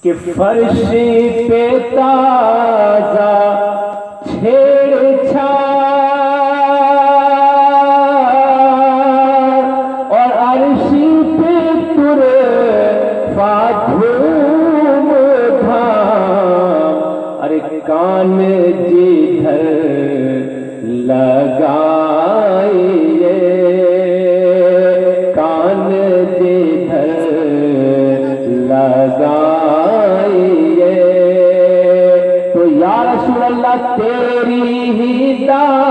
कि फर्श पे ताजा छेड़छाड़ और अर्शी पे तुरे धूम धाम। अरे कान जिधर लगाइए, कान जिधर लगाइए। तो या रसूल अल्लाह तेरी ही दात